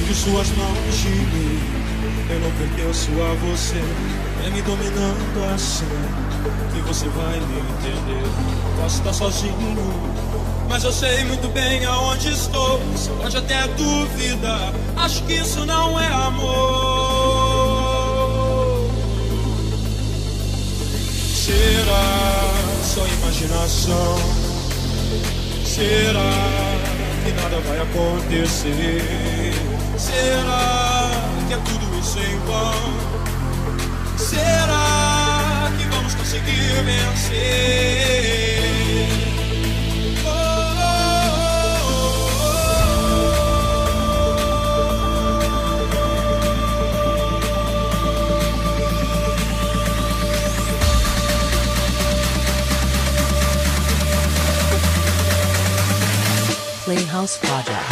de suas mãos de mim. Eu não pertenço a você. É me dominando assim que você vai me entender. Posso estar sozinho, mas eu sei muito bem aonde estou. Você pode até duvidar, acho que isso não é amor. Será só imaginação? Será que nada vai acontecer? Será que é tudo isso em vão? Será que vamos conseguir vencer? Oh, oh, oh. Playhouse Project.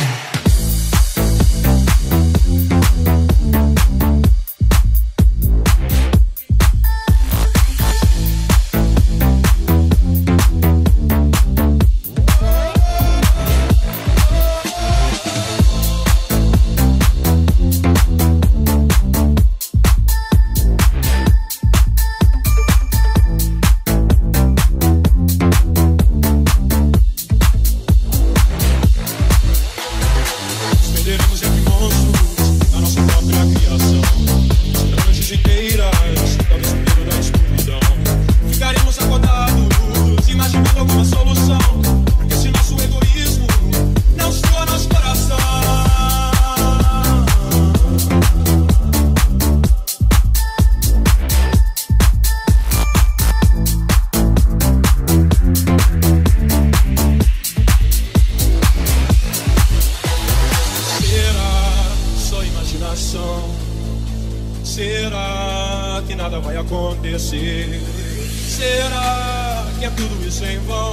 Será que nada vai acontecer? Será que é tudo isso em vão?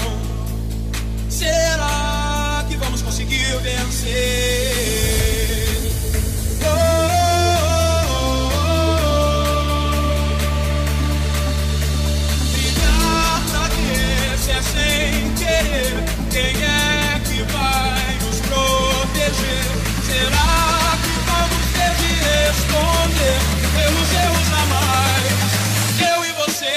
Será que vamos conseguir vencer? Oh, oh, oh. Brigar pra quê? Se é sem querer, quem é que vai nos proteger? Será que vamos ter de responder pelos erros a mais, eu e você?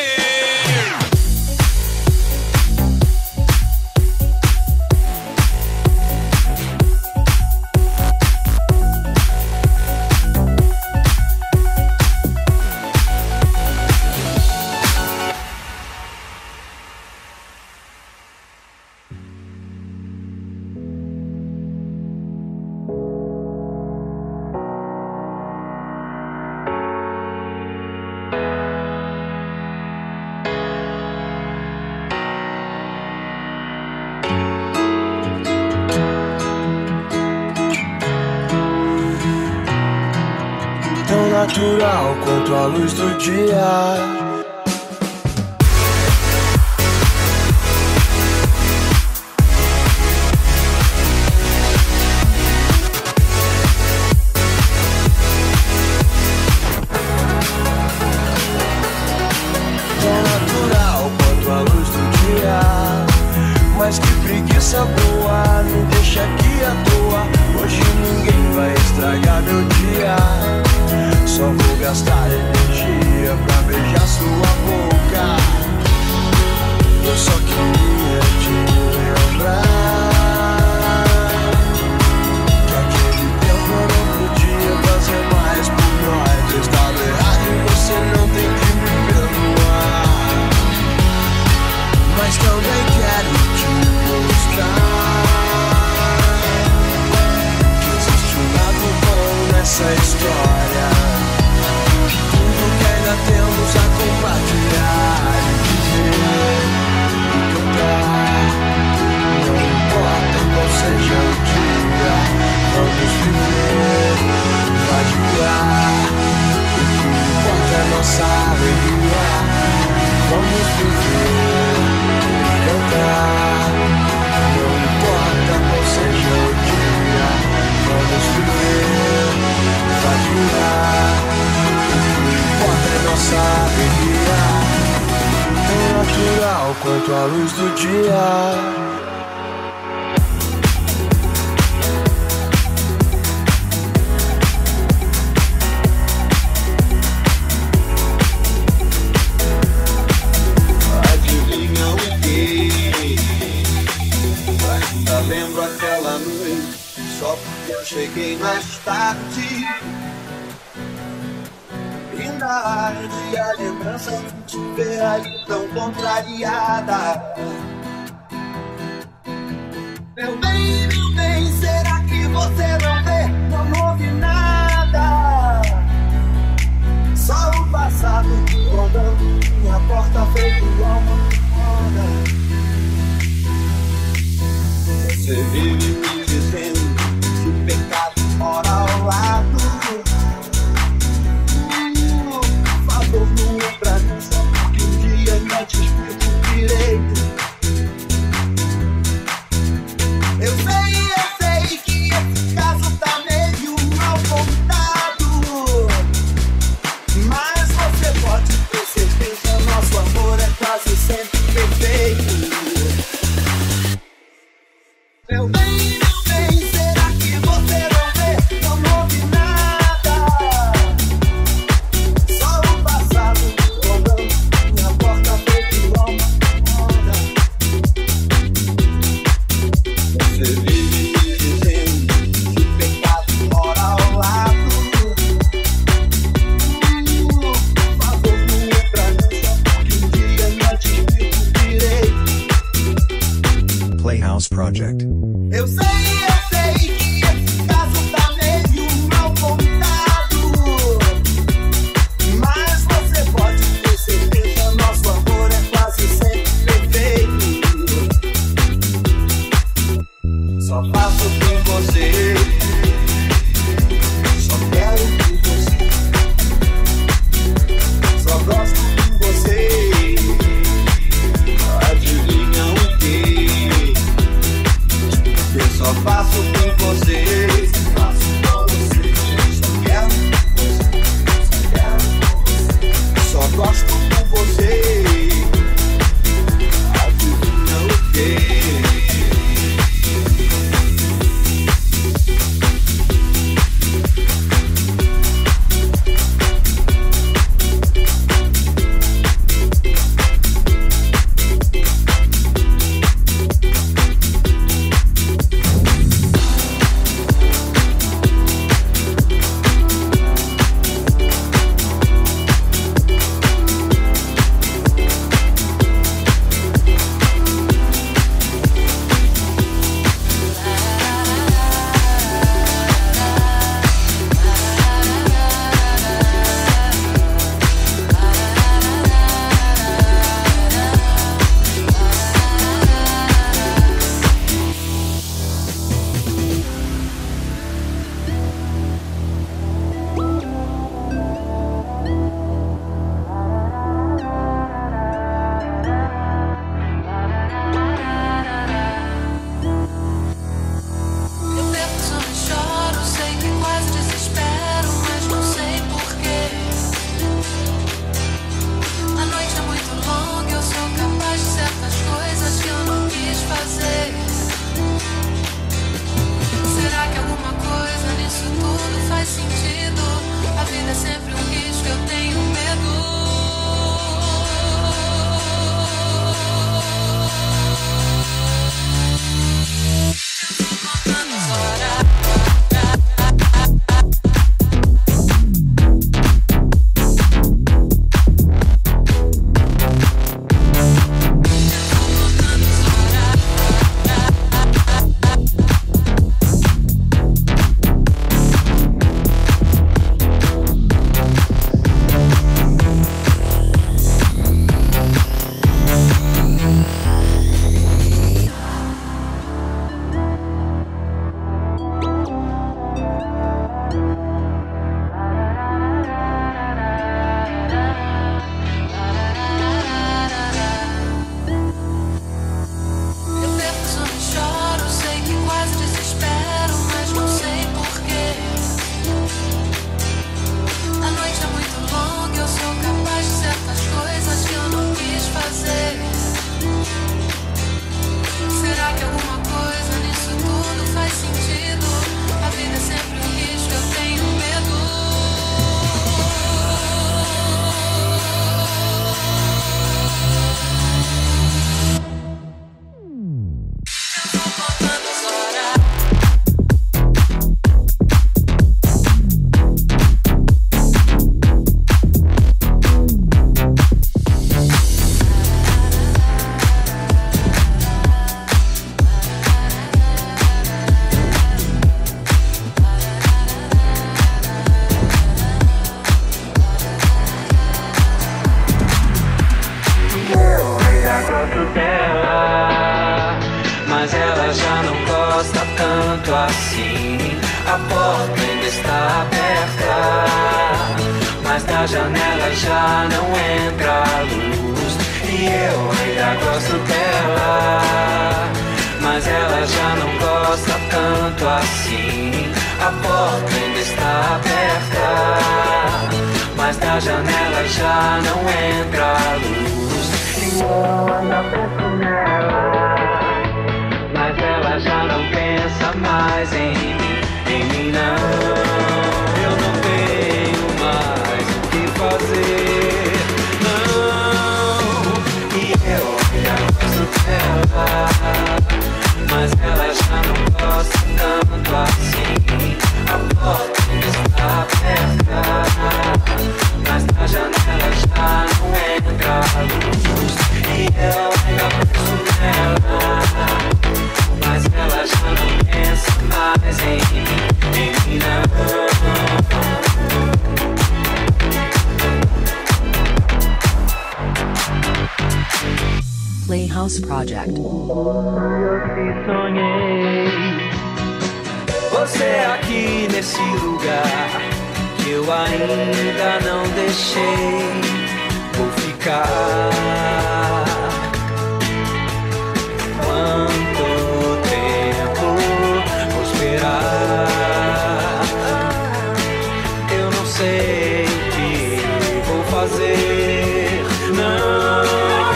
Natural quanto a luz do dia. Tão natural quanto a luz do dia. Mas que preguiça boa, me deixa aqui à toa. Hoje ninguém vai estragar meu dia. Só vou gastar energia pra beijar sua boca. Eu só queria te lembrar que aquele tempo eu não podia fazer mais por nós. Eu estava errado e você não tem que me perdoar. Mas também quero te mostrar que existe um lado bom nessa história. Temos a compartilhar e viver e cantar. Não importa qual seja o dia, vamos viver, vadiar. O que importa é nossa alegria. Vamos viver e cantar. Não importa qual seja o dia, vamos viver, vadiar. Nossa alegria, tão natural quanto a luz do dia. cheguei mais tarde. E na árvore a lembrança de te ver aí tão contrariada. Meu bem, será que você não vê? Não ouve nada. Só o passado rondando minha porta feito alma roda. Você vive me dizendo que o pecado mora ao lado. Por favor, não entra nisso, que um dia ainda te explico direito. Eu sei que esse caso tá meio mal contado, mas você pode ter certeza, nosso amor é quase sempre perfeito. Meu bem, será que você não vê? Não ouve nada. Só o passado rondando minha porta feito alma roda. Você vive me dizendo que o pecado mora ao lado. Por favor, não entra nessa, que um dia ainda te explico direito. Playhouse Project. Eu sei que esse caso tá meio mal contado, mas você pode ter certeza, nosso amor é quase sempre perfeito. Só faço por você, só quero por você, só gosto de você. Adivinha o quê? Eu só faço já não entra a luz. E eu ainda gosto dela, mas ela já não gosta tanto assim. A porta ainda está aberta, mas da janela já não entra a luz. E eu ainda penso nela, mas ela já não pensa mais em mim não. Eu não tenho mais o que fazer, não. E eu ainda gosto dela, mas ela já não gosta tanto assim. A porta ainda está aberta, mas na janela já não entra a luz. E eu ainda penso nela, mas ela já não pensa mais em mim não. Playhouse Project. Eu te sonhei, você aqui nesse lugar que eu ainda não deixei. Vou ficar. Quanto tempo vou esperar? Eu não sei o que vou fazer, não.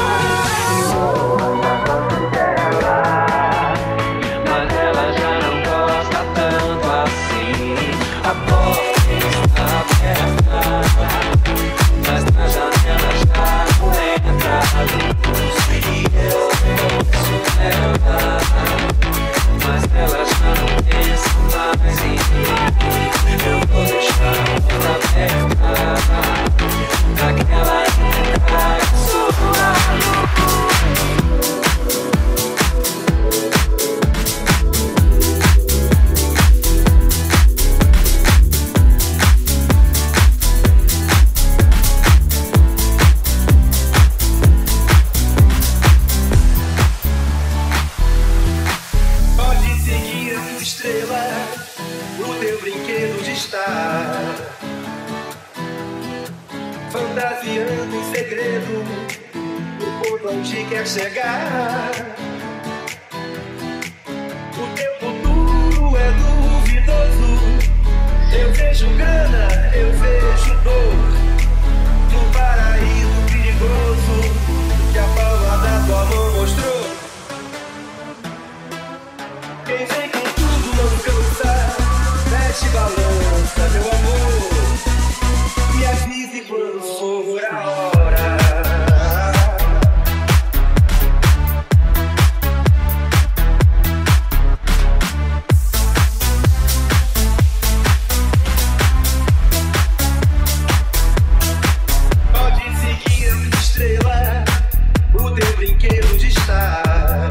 Mas ela já não gosta tanto assim. A porta está aberta, mas na janela já não entra a luz. E eu penso nela, mas ela já não pensa mais em mim. Eu vou deixar a porta aberta pra que ela entre a sua luz. Fantasiando em segredo o ponto onde quer chegar. O teu futuro é duvidoso. Eu vejo grana, eu vejo dor no paraíso perigoso que a palma da tua mão mostrou. Quem vem com tudo não cansa, mexe balança, meu amor. Me avise quando for a hora. Pode seguir a estrela, o teu brinquedo de estar.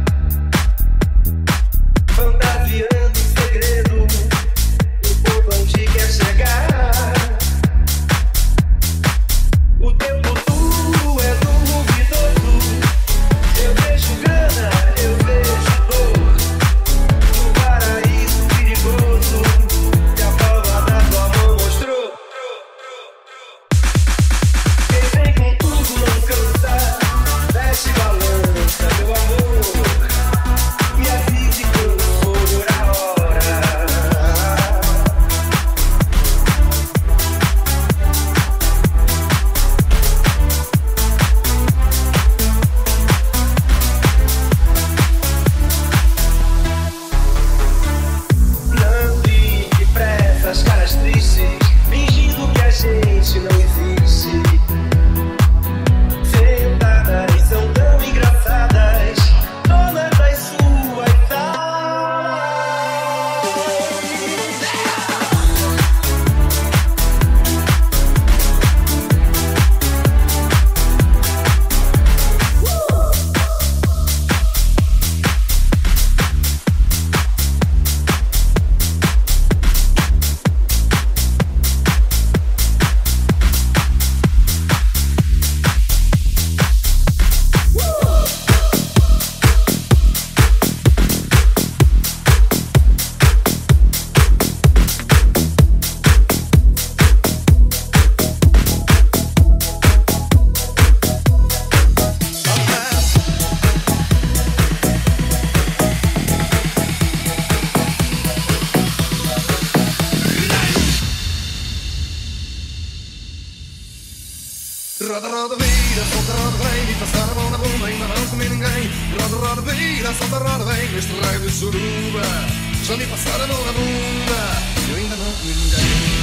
Fantasiando em segredo o ponto onde quer chegar. O teu futuro é duvidoso. Eu vejo grana, eu vejo dor no paraíso perigoso que a palma da tua mão mostrou. Quem vem com tudo não cansa, mexe balança, meu vira, solta, roda, vem neste raio de suruba. Já me passaram a mão na bunda, eu ainda não comi ninguém.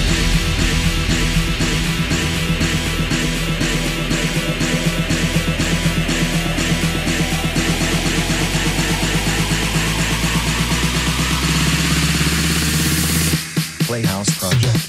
Playhouse Project.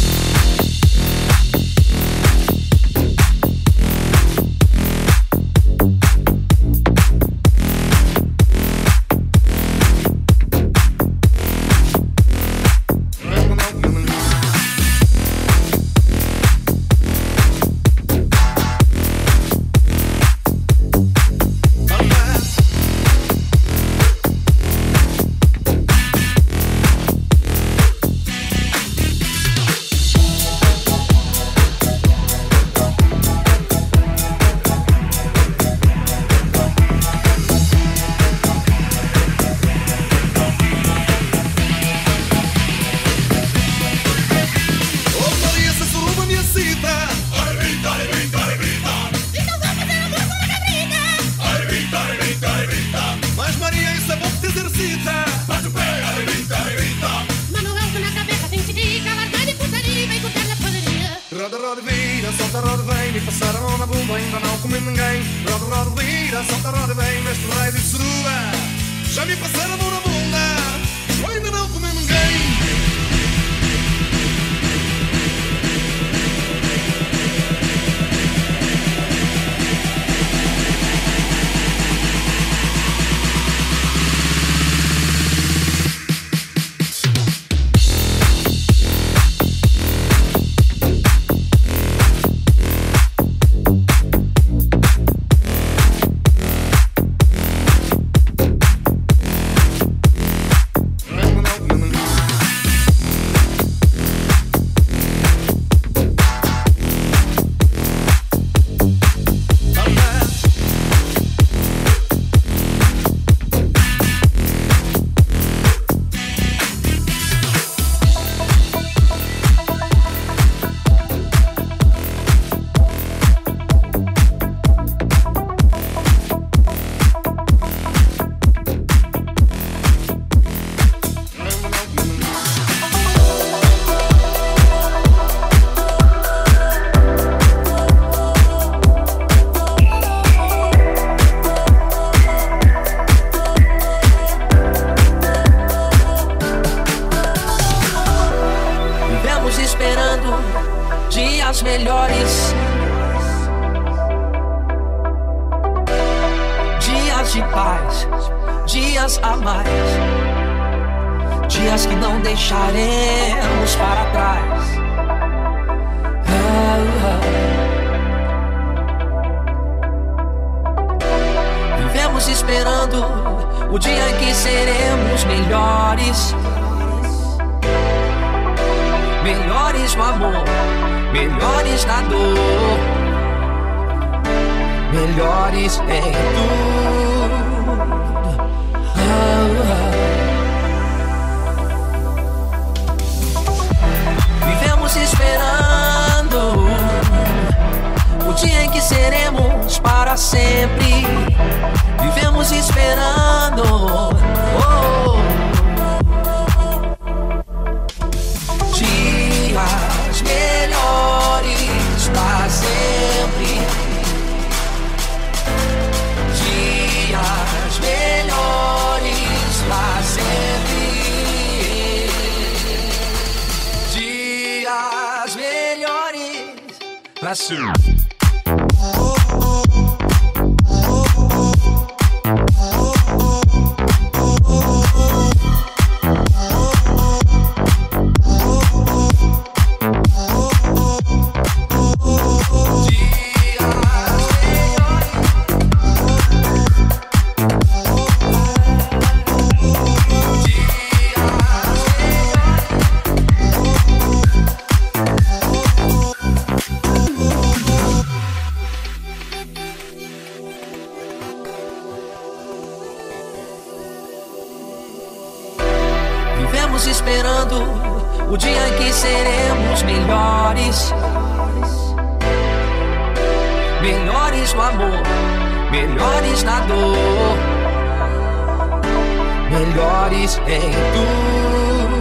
dias melhores, dias de paz, dias a mais, dias que não deixaremos para trás. Vivemos esperando o dia em que seremos melhores, melhores no amor, melhores na dor, melhores em tudo. Vivemos esperando o dia em que seremos para sempre. Vivemos esperando dias melhores para sempre. Dias melhores para sempre. Dias melhores para sempre. Vivemos esperando o dia em que seremos melhores, melhores no amor, melhores na dor, melhores em tudo.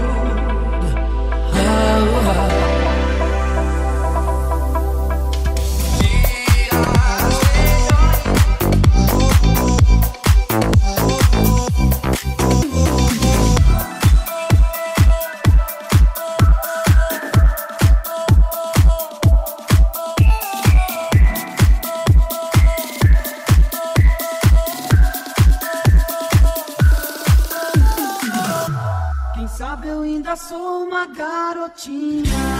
Sou uma garotinha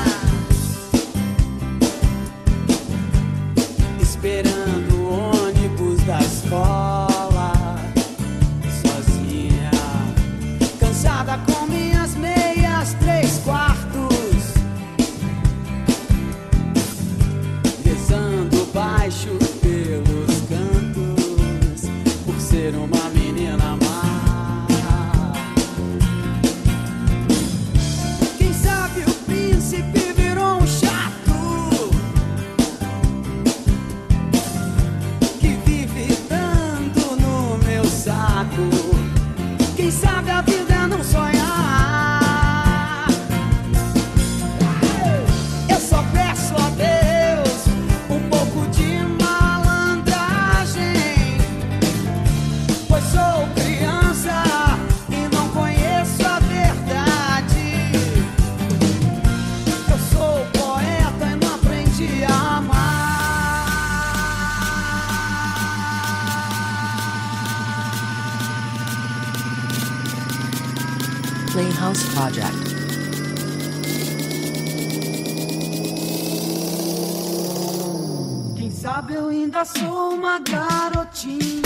esperando o ônibus da escola, sozinha, cansada com minhas meias 3/4, rezando baixo pelos cantos, por ser uma menina má. Virou um chato que vive dando no meu saco. Quem sabe a vida é não sonhar. Eu só peço a Deus um pouco de malandragem, pois sou criança e não conheço a verdade. Sou poeta e não aprendi a amar. Playhouse Project. Quem sabe eu ainda sou uma garotinha.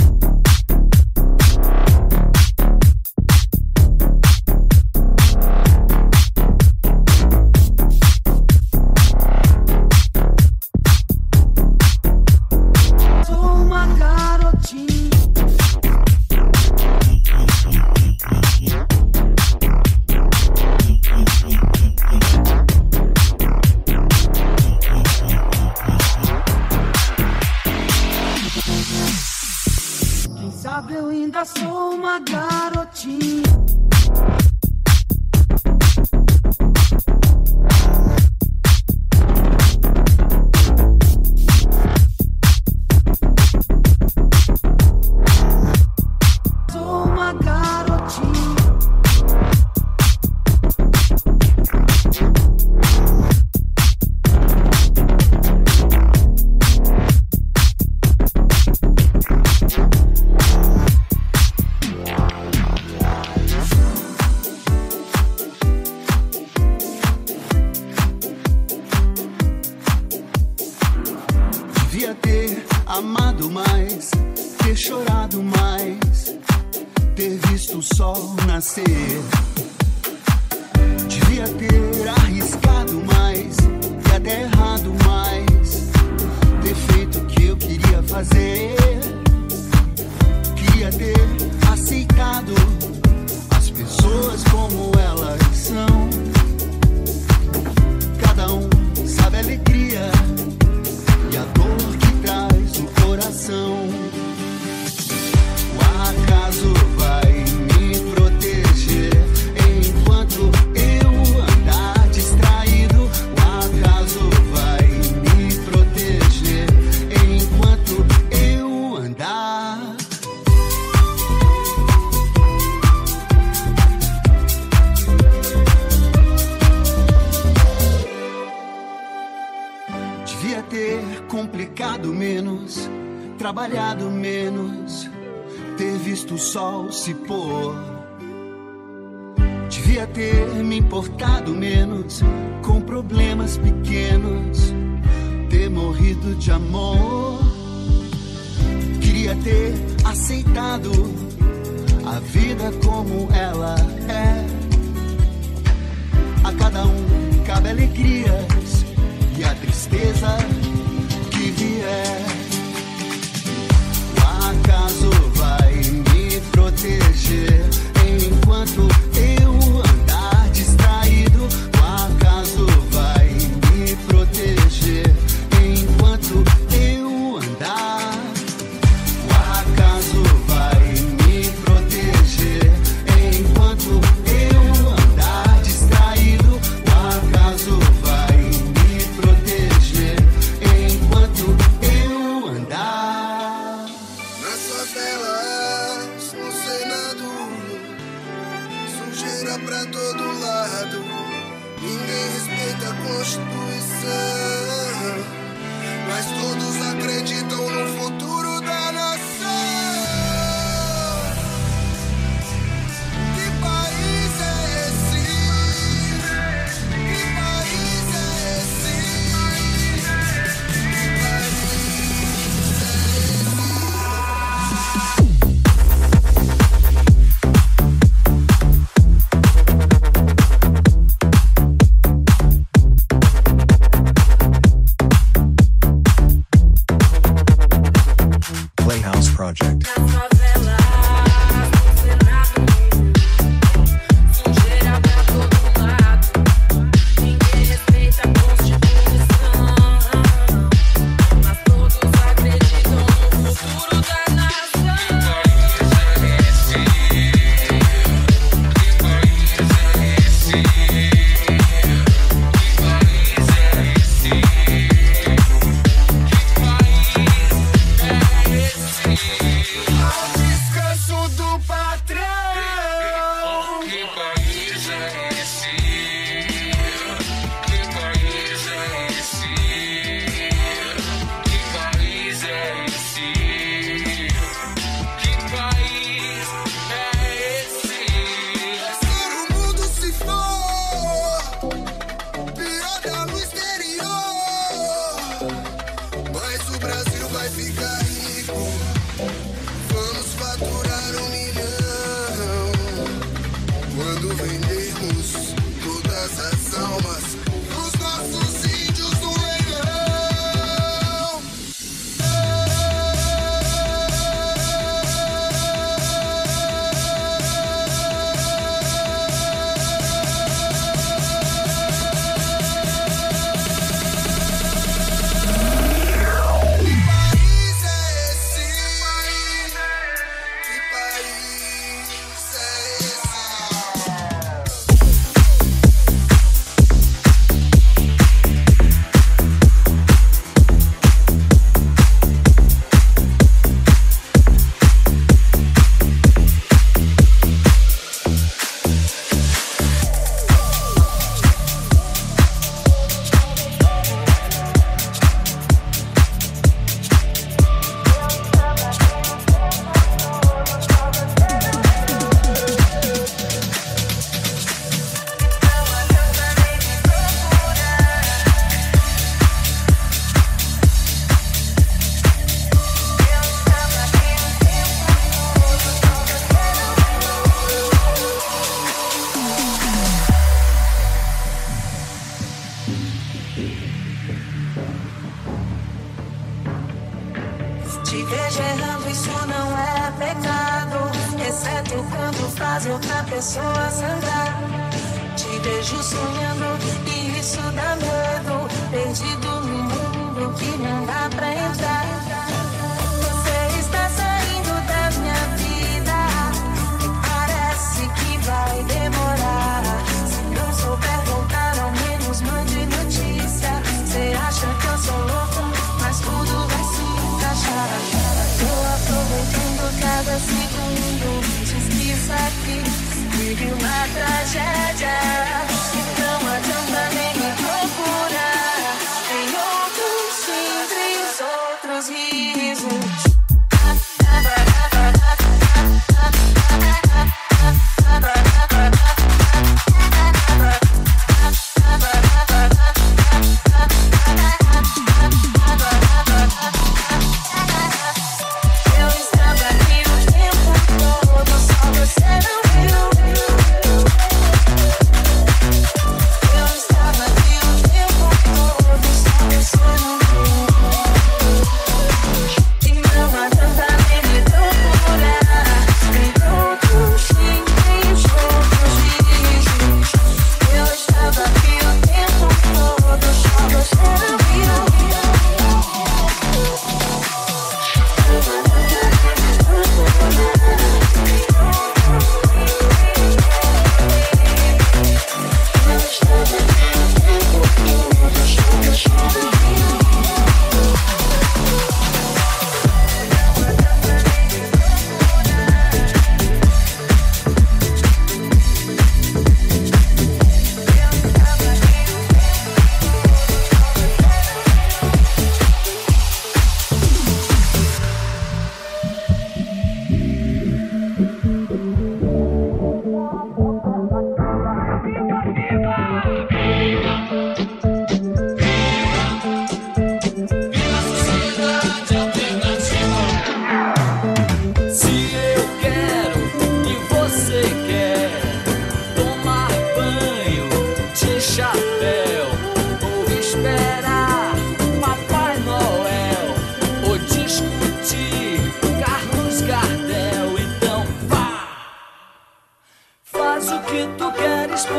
Eu ainda sou uma garotinha. Sou uma garotinha. Devia ter amado mais, ter chorado mais, ter visto o sol nascer. Devia ter arriscado mais e até errado mais, ter feito o que eu queria fazer. Queria ter aceitado as pessoas como elas são. Cada um sabe a alegria e a dor que traz o coração. O acaso vai me proteger enquanto eu andar distraído. O acaso vai me proteger enquanto eu andar. Devia ter complicado menos, trabalhado menos, ter visto o sol se pôr. Devia ter me importado menos com problemas pequenos, ter morrido de amor. Queria ter aceitado a vida como ela é. A cada um cabe alegrias e a tristeza que vier. O acaso vai me proteger enquanto eu andar distraído. O acaso vai me proteger enquanto eu andar. O acaso vai me proteger pra todo lado. Ninguém respeita a Constituição, mas todos acreditam no futuro da nação. Que país é esse? Que país é esse? Que país é Playhouse Project. Te vejo errando, isso não é pecado, exceto quando faz outra pessoa sangrar. Te vejo sonhando e isso dá medo, perdido num mundo que não dá pra entrar. Você está saindo da minha vida e parece que vai demorar. Se não souber voltar, ao menos mande notícia. Você acha que eu sou louco, mas tudo vai se encaixar. Tô aproveitando cada segundo, diz que isso aqui vive uma tragédia. Não adianta nem me procurar, tem outros simples, outros risos.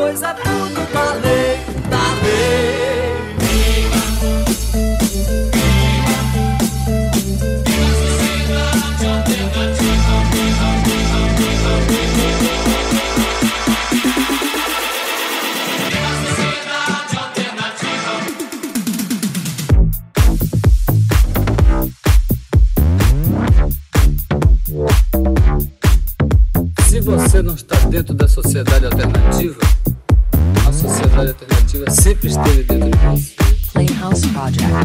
pois é tudo da lei, da lei. Se você não está dentro da sociedade alternativa, a sociedade alternativa sempre esteve dentro de você. Playhouse Project.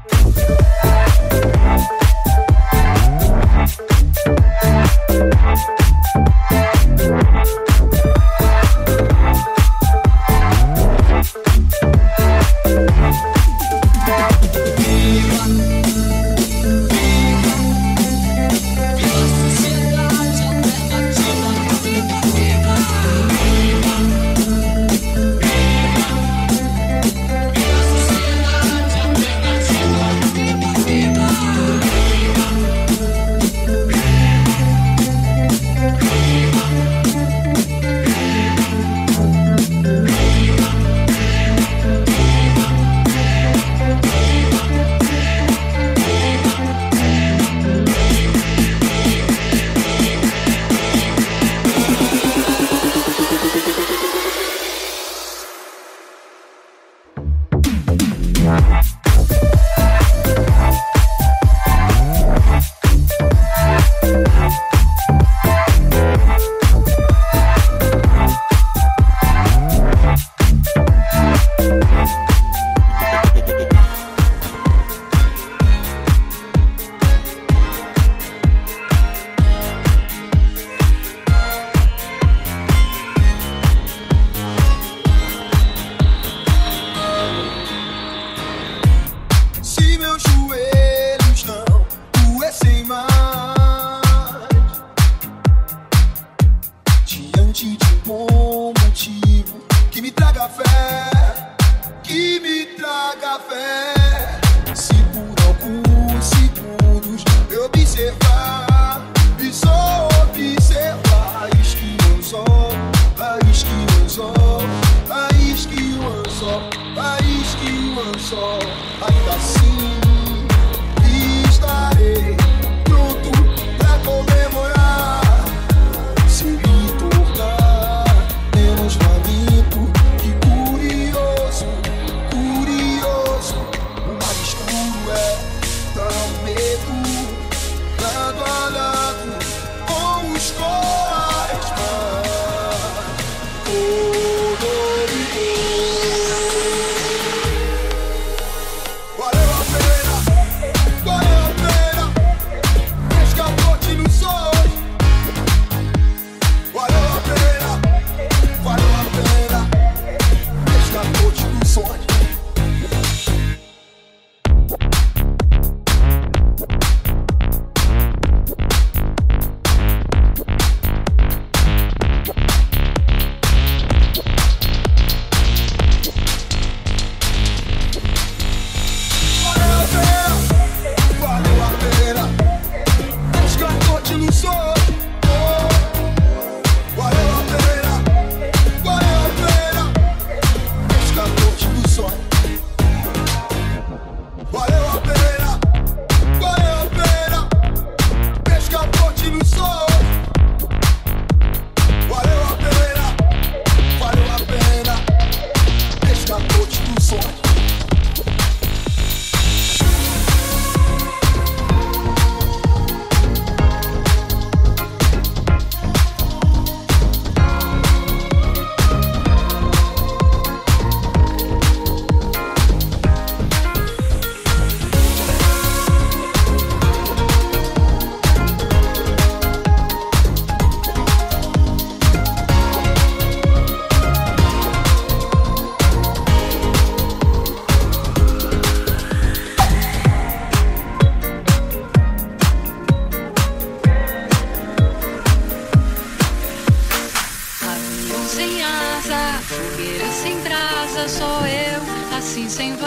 assim sem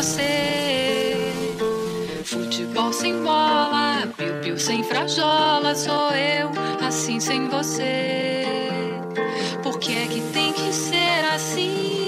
você. Futebol sem bola, piu-piu sem frajola, sou eu assim sem você. Por que é que tem que ser assim?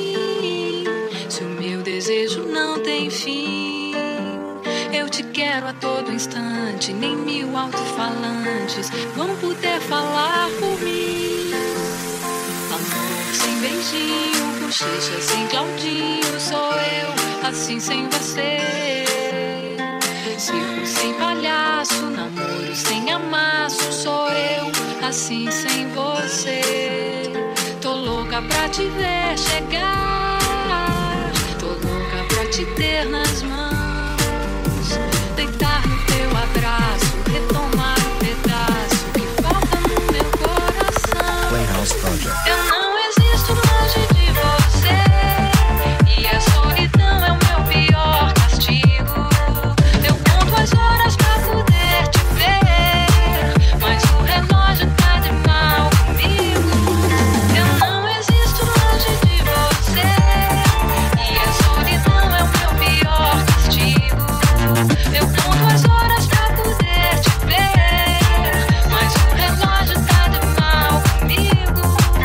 quero a todo instante, nem 1000 alto-falantes vão poder falar por mim. Amor sem beijinho, bochecha sem Claudinho, sou eu, assim sem você. Circo sem palhaço, namoro sem amasso, sou eu, assim sem você. Tô louca pra te ver chegar, tô louca pra te ter nas mãos, deitar no teu abraço, retomar o pedaço que falta no meu coração. Playhouse Project. Eu não existo longe de você, e a solidão é o meu pior castigo. Eu conto as horas pra poder te ver, mas o relógio tá de mal comigo. Eu não existo longe de você, e a solidão é o meu pior castigo. Eu conto as horas pra poder te ver, mas o relógio tá de mal comigo.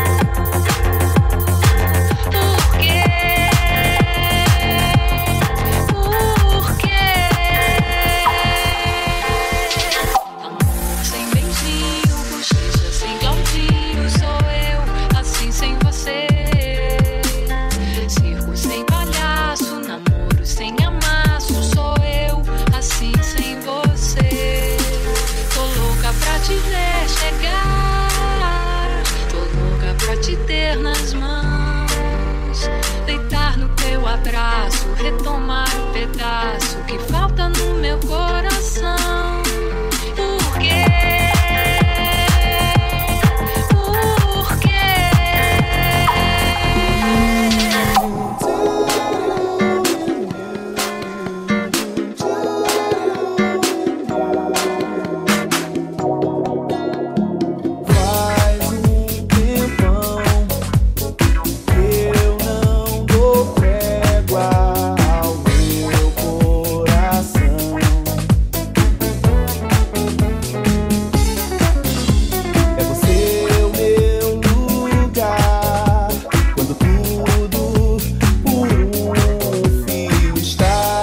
Por quê? Por quê? Amor sem beijinho, bochecha sem Claudinho, sou eu, assim sem você. Circo sem palhaço, namoro sem amasso, sou eu, assim sem você. Tô louca pra te ver chegar, tô louca pra te ter nas mãos, deitar no teu abraço, retomar o pedaço que falta no meu coração. Por quê? Por quê? Faz um tempão que eu não dou trégua ao meu coração. É você o meu lugar quando tudo por um fio está.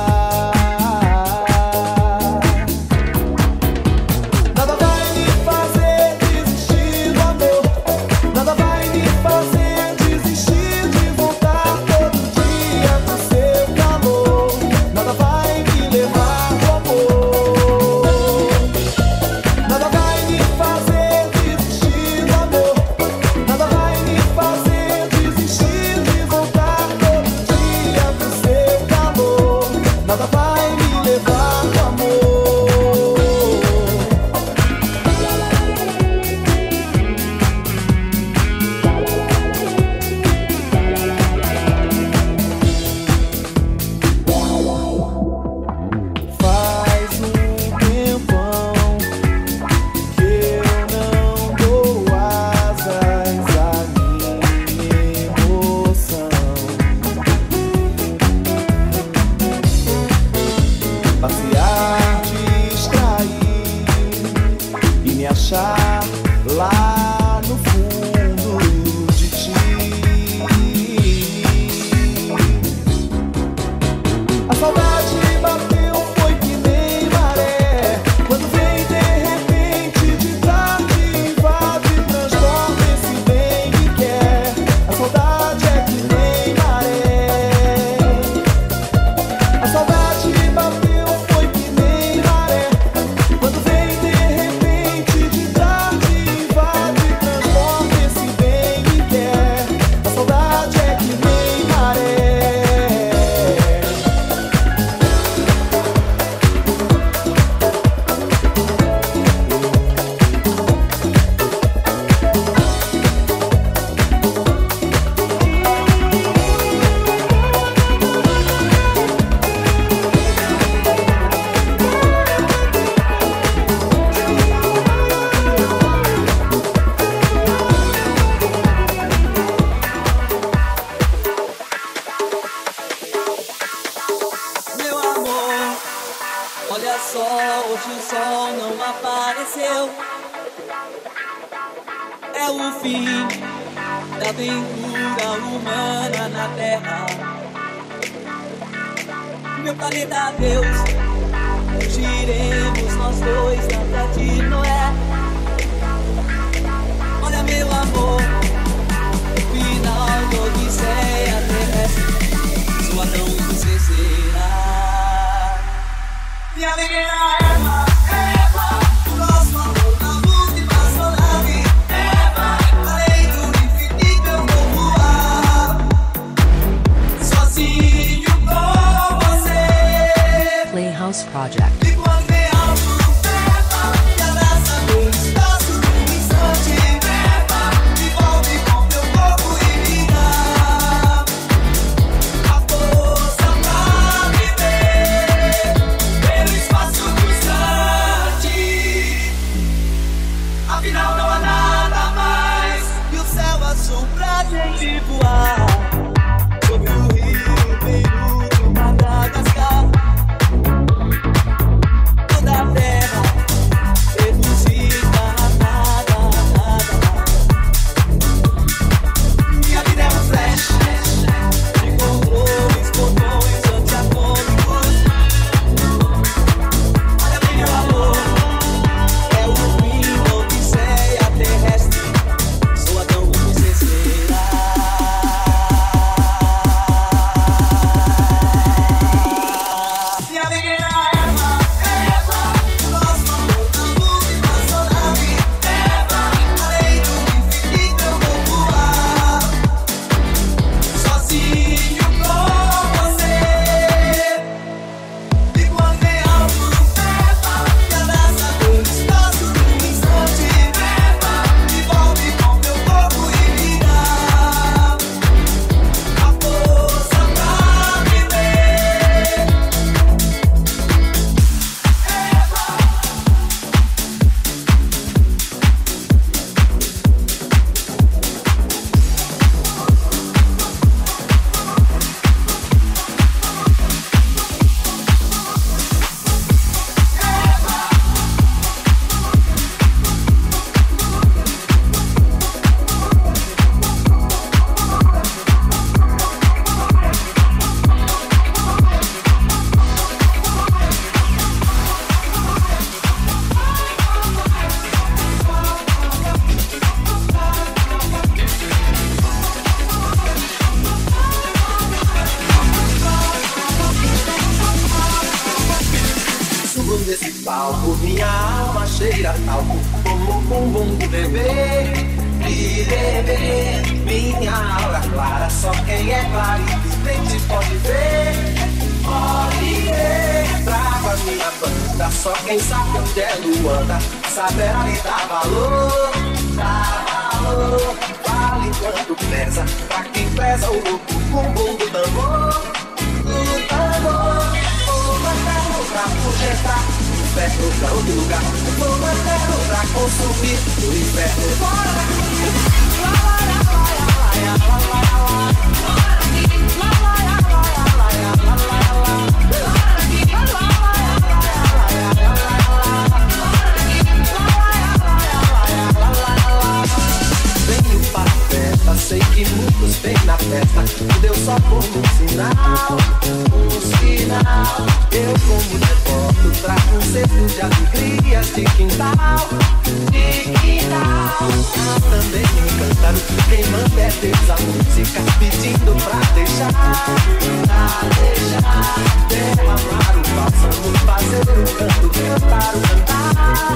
Nada vai me fazer desistir do amor, nada vai me fazer desistir de voltar todo dia pro seu calor, nada vai me levar do amor, nada vai me fazer desistir do amor, nada vai me fazer desistir de voltar todo dia pro seu calor, nada vai me levar do amor. Faz um tempão que eu não dou asas à minha emoção. Passear, distrair e me achar lá no fundo de ti. A saudade bateu, foi que nem maré, quando vem de repente de tarde, invade, transforma esse bem que quer. A saudade é que nem maré. A saudade bateu, foi que nem maré, quando vem de repente de tarde, invade, transforma esse bem que quer. A saudade é que nem maré. Meu amor, olha só, hoje o sol não apareceu. É o fim da aventura humana na Terra. Meu planeta Deus fugiremos nós dois da de Noé. Olha meu amor, final de odisseia terrestre, sua Adão e você será minha menina Eva, Eva, o nosso amor na última sonave. Eva, além do infinito eu vou voar, sozinho com você. Playhouse Project. Sei que muitos vêm na festa, deu só por um sinal. Eu como devoto trago um cesto de alegrias de quintal. Também me encantaram, quem manda é Deus, a música pedindo pra deixar. Derramar o bálsamo, fazer o canto, cantar o cantar.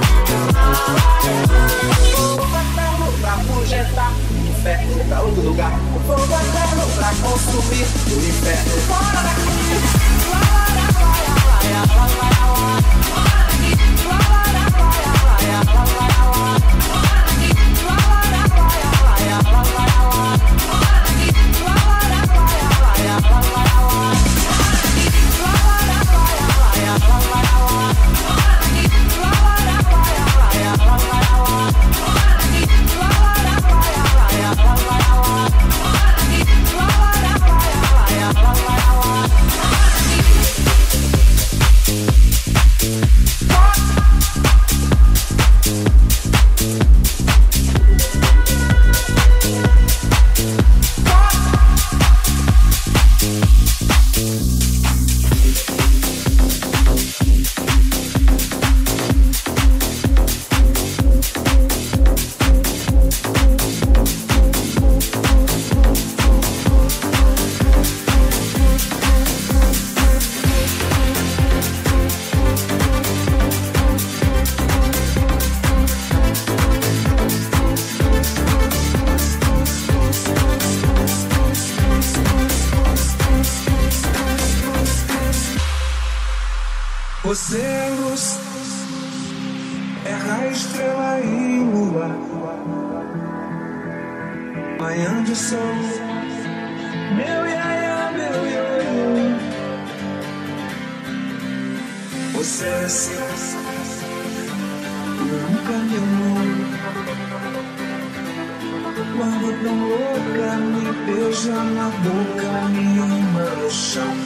Fogo eterno pra projetar, inferno pra outro lugar. Fogo eterno pra consumir o inferno. Fora daqui! Você é luz, é raio, estrela e lua, manhã de sol, meu iaia, meu ioiô. Você é assim, nunca me amou. Quando tão louca, me beija na boca, me ama no chão.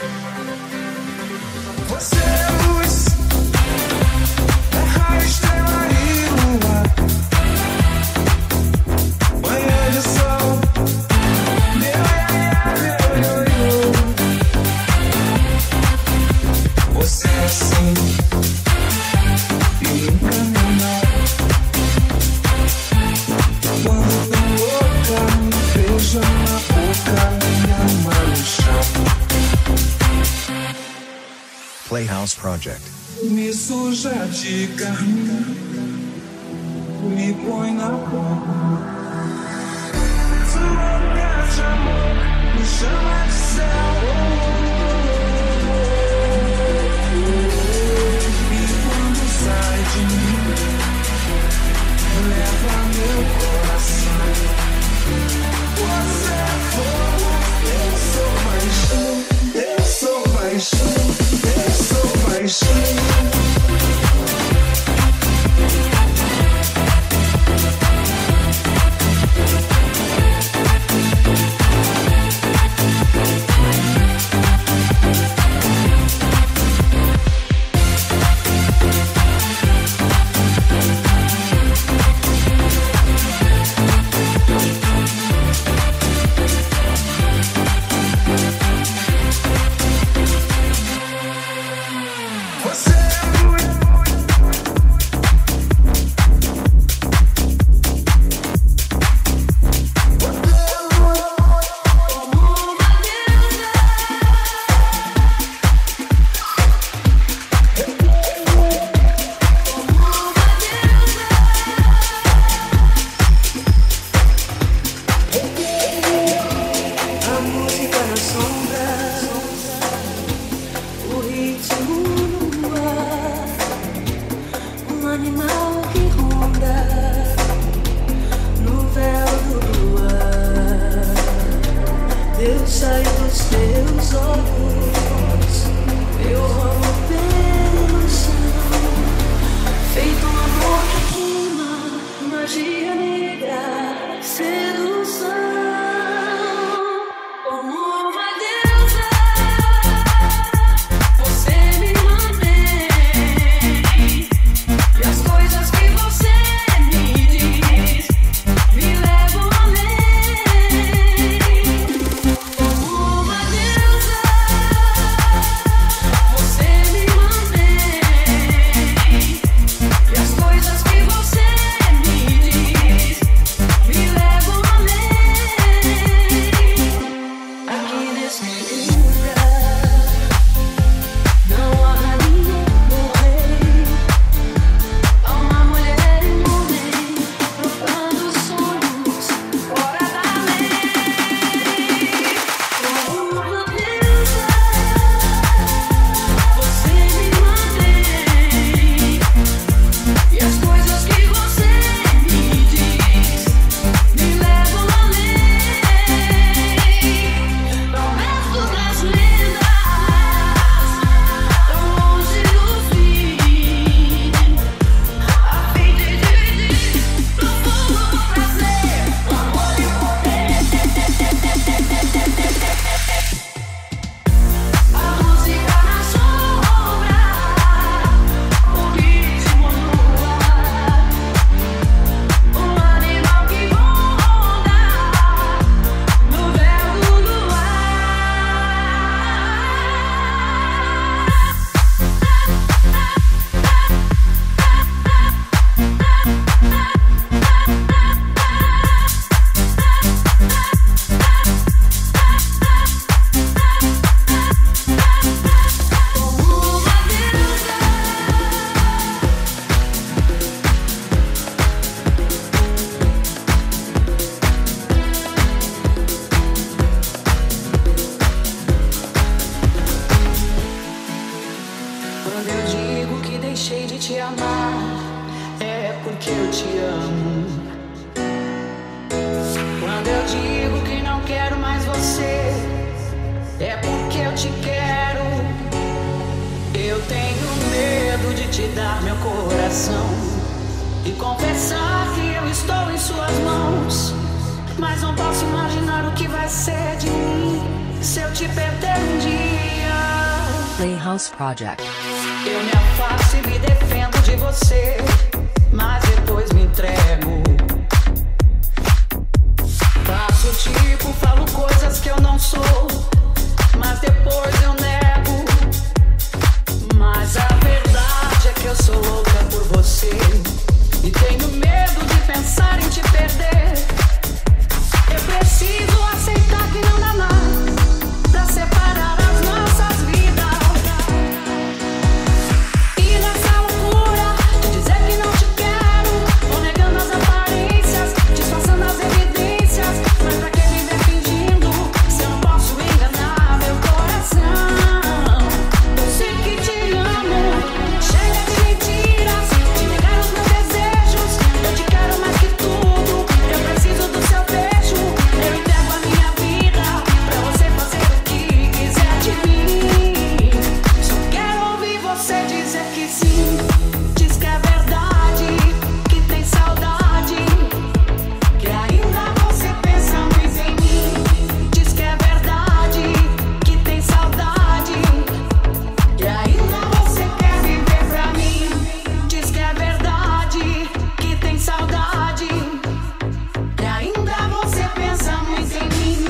Você é luz, é raio, estrela e lua, manhã de sol, meu iaia, meu ioiô. Você é assim, e nunca me amou. Quando tão louca, me beija na boca, me ama no chão. Playhouse Project. Me suja de carinho, me põe na cama. Sou louca de amor, me chama de céu. E quando sai de mim, leva meu coração. Você é fogo, eu sou paixão, eu sou paixão, eu sou paixão. Você te dar meu coração e confessar que eu estou em suas mãos. Mas não posso imaginar o que vai ser de mim se eu te perder um dia. Playhouse Project. Eu me afasto e me defendo de você, mas depois me entrego. Faço tipo, falo coisas que eu não sou, mas depois eu nego. Mas a verdade é que eu sou louca por você e tenho medo de pensar em te perder. Eu preciso aceitar que não dá mais pra separar as nossas vidas. E nessa loucura de dizer que não te quero, vou negando as aparências, disfarçando as evidências. Mas pra que viver fingindo se eu não posso enganar meu coração? Eu sei que te amo, chega de mentiras, de negar os meus desejos. Eu te quero mais que tudo, eu preciso do seu beijo. Eu entrego a minha vida pra você fazer o que quiser de mim. Só quero ouvir você dizer que sim. Diz que é verdade, que tem saudade, que ainda você pensa muito em mim. Diz que é verdade, que tem saudade, que ainda você quer viver pra mim. Diz que é verdade, que tem saudade, que ainda você pensa muito em mim.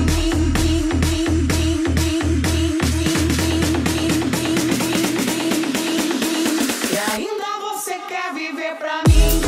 Que ainda você quer viver pra mim.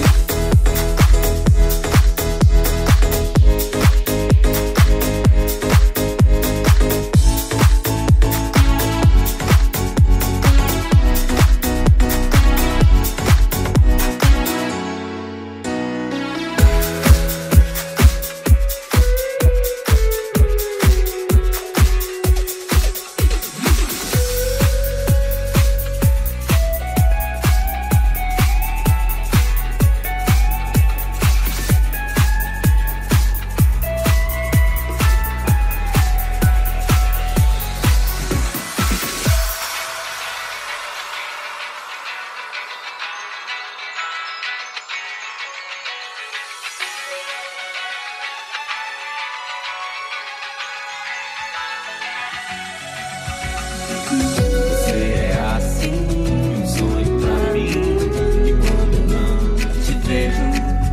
Você é assim, um sonho pra mim. E quando não te vejo,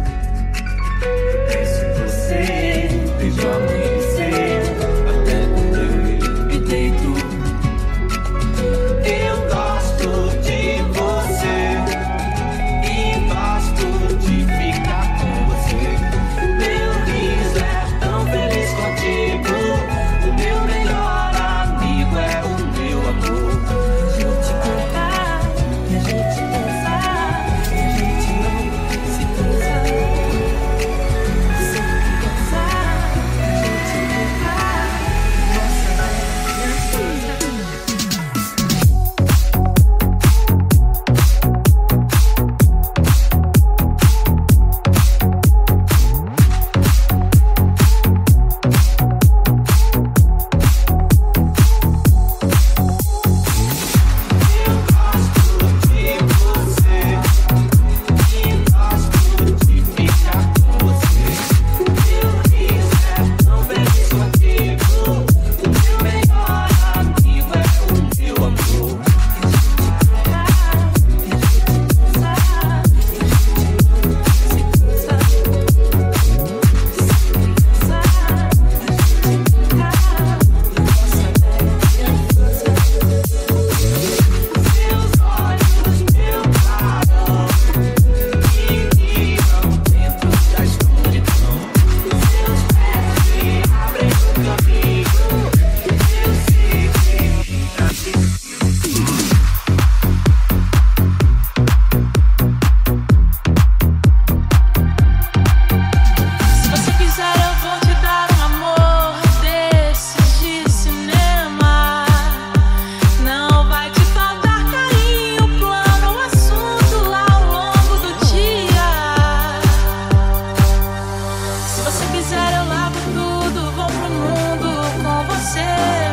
penso em você, vejo amanhecer, até quando eu me deito. Eu gosto de você e gosto de ficar com você. Meu riso é tão feliz contigo. O meu melhor amigo é o meu amor. Se eu te contar, que a gente dançar, que a gente não se cansar. Se eu cansar, a gente tocar, nossa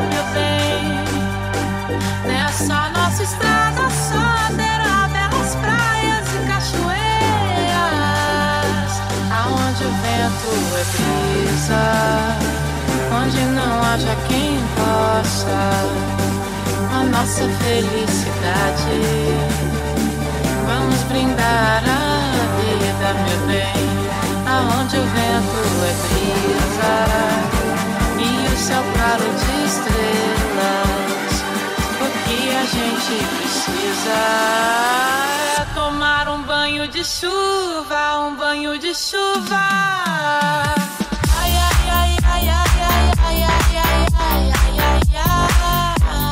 Essa nossa estrada só terá belas praias. vento é brisa, onde não haja quem possa a nossa felicidade. Vamos brindar a vida, meu bem, aonde o vento é brisa e o céu claro de estrelas. O que a gente precisa é tomar um banho de chuva, um banho de chuva. Ai, ai, ai, ai, ai, ai, ai, ai, ai, ai, ai, ai.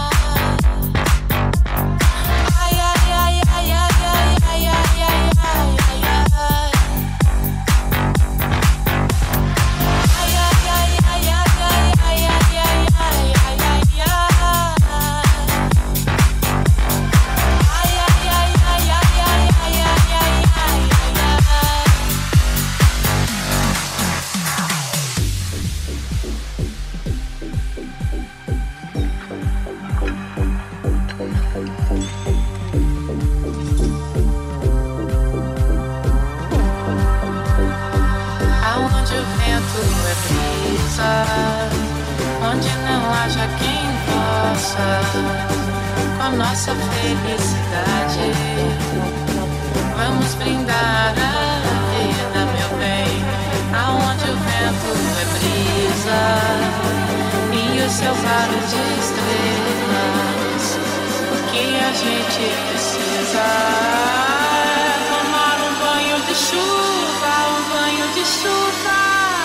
Onde não haja quem possa com a nossa felicidade. Vamos brindar a vida, meu bem, aonde o vento é brisa e o céu claro de estrelas. O que a gente precisa é tomar um banho de chuva, um banho de chuva.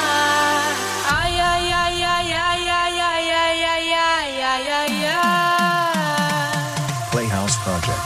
Playhouse Project.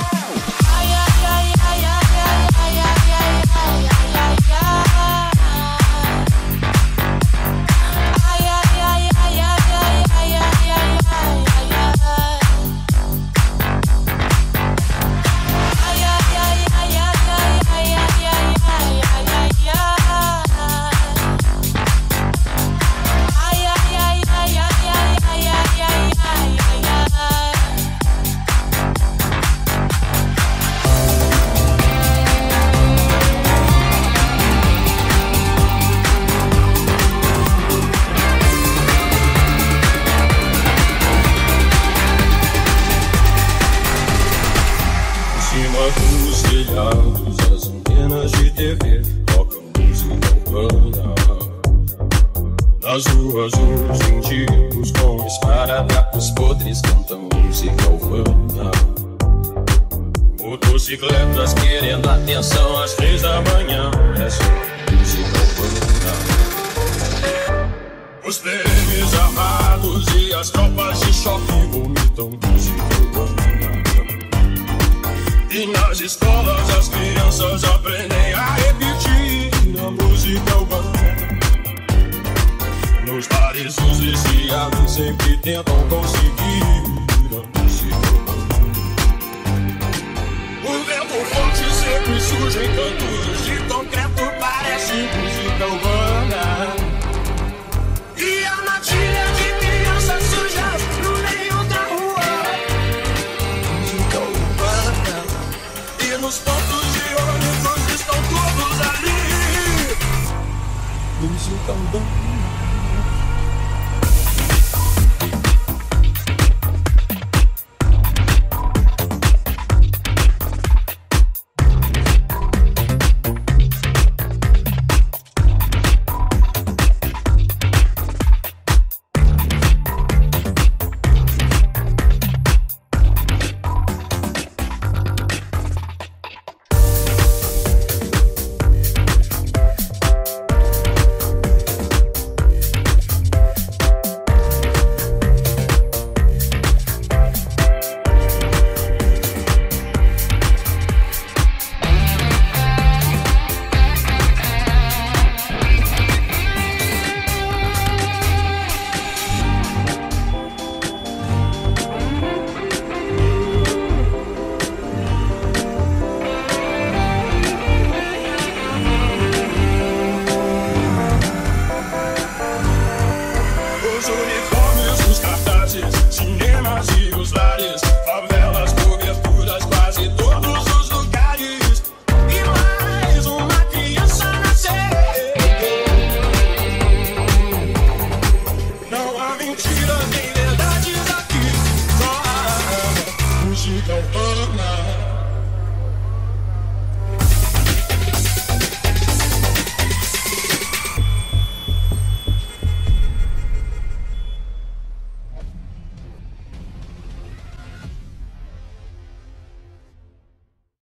As antenas de TV tocam música urbana. Nas ruas os mendigos com esparadrapos podres cantam música urbana. Motocicletas querendo atenção às 3 da manhã, é só música urbana. Os PMs armados e as tropas de choque vomitam música urbana. E nas escolas as crianças aprendem a repetir a música urbana. Nos bares os viciados sempre tentam conseguir a música urbana. O vento forte sempre surge em cantos de concreto, parece música urbana. E a matilha de crianças sujas no meio da rua, música urbana. E nos pontos de ônibus estão todos ali, música urbana.